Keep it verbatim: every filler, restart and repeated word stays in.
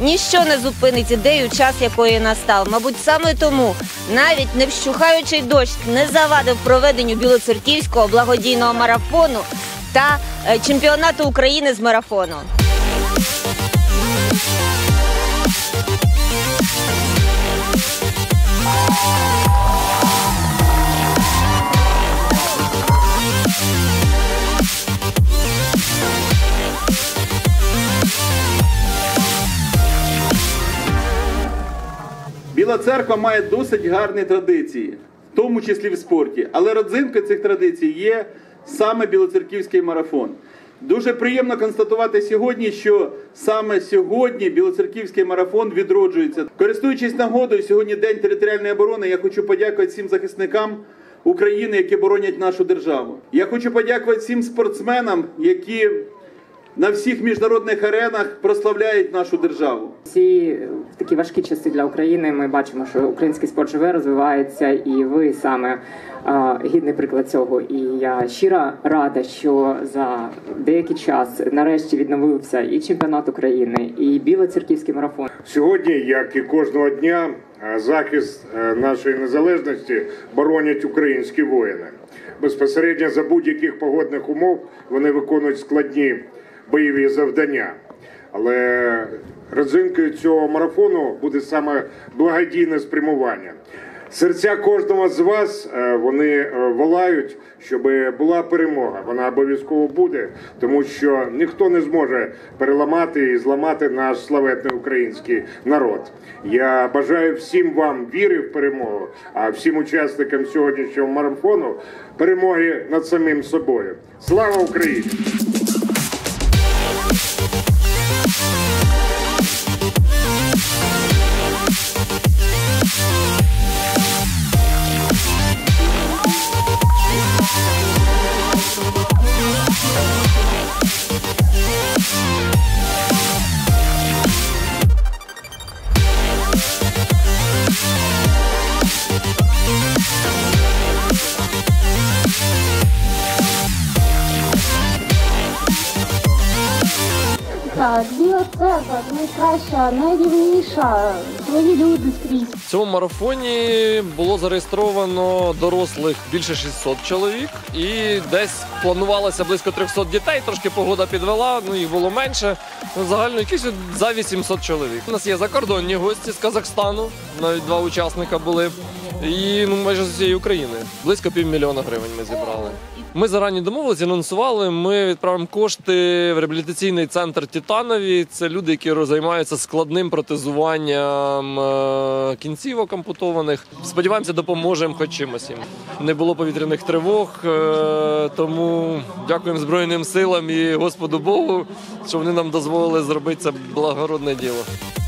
ніщо не зупинить ідею, час якої настав. Мабуть, саме тому навіть не вщухаючий дощ не завадив проведенню Білоцерківського благодійного марафону та чемпіонату України з марафону. Біла Церква має досить гарні традиції, в тому числі в спорті. Але родзинкою цих традицій є саме Білоцерківський марафон. Дуже приємно констатувати сьогодні, що саме сьогодні Білоцерківський марафон відроджується. Користуючись нагодою, сьогодні День територіальної оборони, я хочу подякувати всім захисникам України, які боронять нашу державу. Я хочу подякувати всім спортсменам, які на всіх міжнародних аренах прославляють нашу державу. Ці такі важкі часи для України ми бачимо, що український спорт живе, розвивається, і ви саме а, гідний приклад цього. І я щиро рада, що за деякий час нарешті відновився і чемпіонат України, і Білоцерківський марафон. Сьогодні, як і кожного дня, захист нашої незалежності боронять українські воїни. Безпосередньо за будь-яких погодних умов вони виконують складні бойові завдання. Але родзинкою цього марафону буде саме благодійне спрямування. Серця кожного з вас, вони волають, щоб була перемога. Вона обов'язково буде, тому що ніхто не зможе переламати і зламати наш славетний український народ. Я бажаю всім вам віри в перемогу, а всім учасникам сьогоднішнього марафону перемоги над самим собою. Слава Україні! Біла Церква найкраща, найрівніша, свої люди скрізь. В цьому марафоні було зареєстровано дорослих більше шістсот чоловік і десь планувалося близько трьохсот дітей, трошки погода підвела, ну їх було менше, ну, загально якісь за вісімсот чоловік. У нас є закордонні гості з Казахстану, навіть два учасника були, і ну, майже з усієї України. Близько півмільйона гривень ми зібрали. Ми зарані домовилися, анонсували, ми відправимо кошти в реабілітаційний центр «Титанові». Це люди, які займаються складним протезуванням кінцівок ампутованих. Сподіваємося, допоможемо хоч чимось їм. Не було повітряних тривог, тому дякуємо Збройним силам і Господу Богу, що вони нам дозволили зробити це благородне діло.